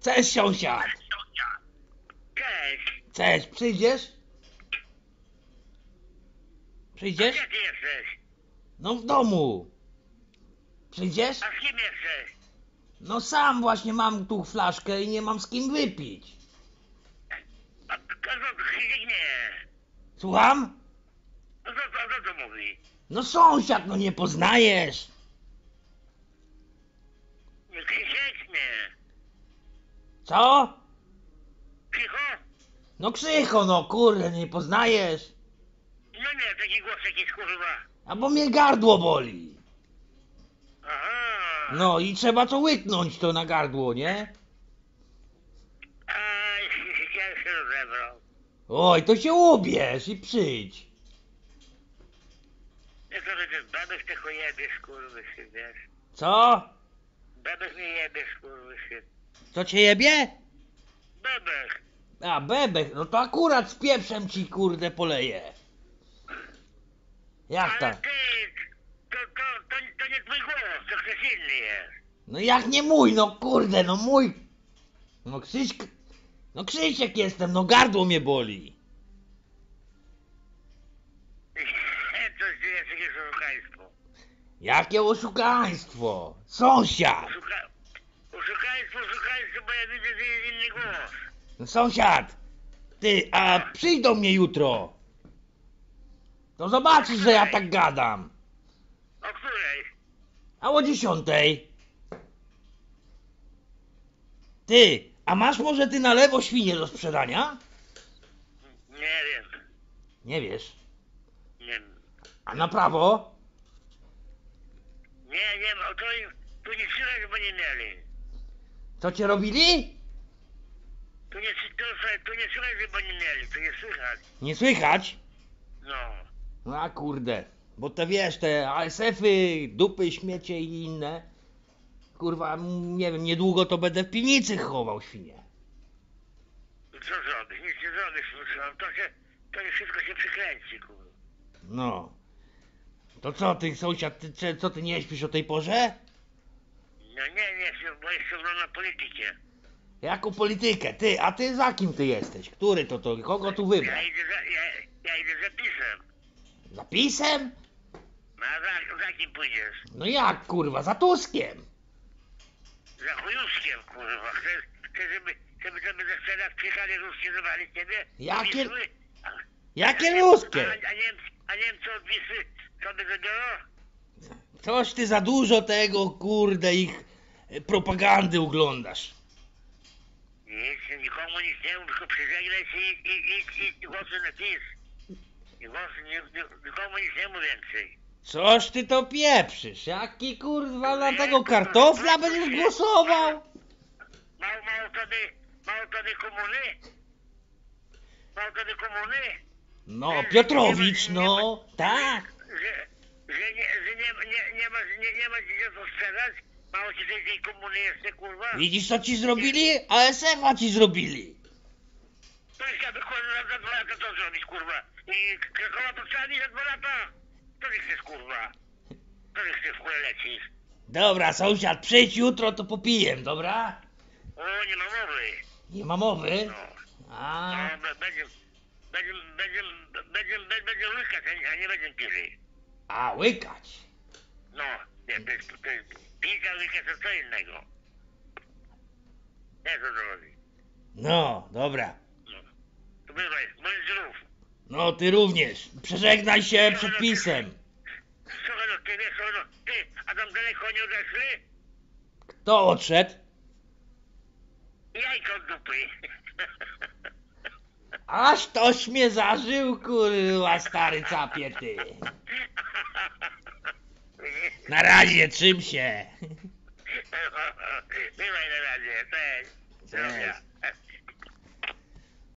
Cześć sąsiad. Cześć. Cześć, przyjdziesz? Przyjdziesz? Gdzie ty jesteś? No w domu. Przyjdziesz? A z kim jesteś? No sam właśnie mam tu flaszkę i nie mam z kim wypić. A Krzysiek nie. Słucham? No co to mówi? No sąsiad, no nie poznajesz. Krzysiek nie. Co? Cicho? No Krzycho, no kurde, nie poznajesz. No nie, taki głos jakiś kurwa. A bo mnie gardło boli. Aha. No i trzeba to łyknąć to na gardło, nie? A ja się rozebrał. Oj, to się ubierz i przyjdź. Nie to, że ty bebek tylko jebiesz, kurwy się, wiesz. Co? Bebek nie jebiesz, kurwy się. Co cię jebie? Bebek. A, bebek, no to akurat z pieprzem ci kurde poleję. Jak Ale tak? ty, to nie twój głos, to ktoś inny jest. No jak nie mój, no kurde, no mój. No Krzysiek jestem, no gardło mnie boli. To jest jakieś oszukaństwo. Jakie oszukaństwo? Sąsiad! Oszukaństwo, bo ja widzę, że jest inny głos. No, sąsiad! Ty, a przyjdź do mnie jutro. To zobaczysz, że ja tak gadam. O której? A o 10. Ty, a masz może ty na lewo świnie do sprzedania? Nie wiem. Nie wiesz. Nie wiem. A na prawo? Nie wiem, o to im, tu nie słychać, bo nie mieli. Co cię robili? Tu nie słychać, bo nie mieli, tu nie słychać. Nie słychać? No. No a kurde, bo to wiesz, te ASF-y, dupy, śmiecie i inne. Kurwa, nie wiem, niedługo to będę w piwnicy chował świnie. Co zrobisz? Nic nie zrobisz, słyszałem. To wszystko się przykręci, kurwa. No. To co ty, sąsiad, co ty nie śpisz o tej porze? No nie, bo jeszcze oglądam politykę. Jaką politykę? Ty, a ty za kim ty jesteś? Który to? Kogo tu wybrał? Ja idę za PiS-em. Za PiS-em? No a za kim pójdziesz? No jak, kurwa, za Tuskiem. Za chujuskiem, kurwa. Chcesz, żeby za 4 lat przyjechali Ruskie zawali ciebie? Jakie- Wisły? Jakie ruskie? A Niemcy od Wisły co by zabiorą? Coś ty za dużo tego, kurde, ich propagandy oglądasz. Nic, nikomu nic nie mów, tylko przeżegnaj się i głosy na PiS. Nikomu nic nie mów więcej. Coś ty to pieprzysz? Jaki kurwa na tego kartofla będziesz głosował? Mało wtedy komuny? Mało wtedy komuny? No, Piotrowicz, no, tak. Że nie ma gdzie to sprzedać? Mało ci tej komuny jeszcze, kurwa? Widzisz co ci zrobili? ASF-a ci zrobili. To jest jakby kurwa za 2 lata to zrobić, kurwa. I Krakowa potrzebni za 2 lata? To nie chcesz, kurwa. To nie chcesz, kurwa, lecisz. Dobra, sąsiad, przyjdź jutro, to popijem, dobra? O, nie ma mowy. Nie ma mowy? No. A, No, będziemy łykać, a nie będziemy pili. a łykać. No, nie, to jest pizza łykać to co innego. Nie, co to robi? No, dobra. No. To bywaj, bądź zdrów. No, ty również. Przeżegnaj się przed PiS-em. Słuchaj, no, ty wiesz, no, ty, a tam daleko nie odeszli? Kto odszedł? Jajko od dupy. Aż toś mnie zażył, kurwa, stary capie, ty. Na razie, trzym się. Bywaj na razie, cześć. Cześć.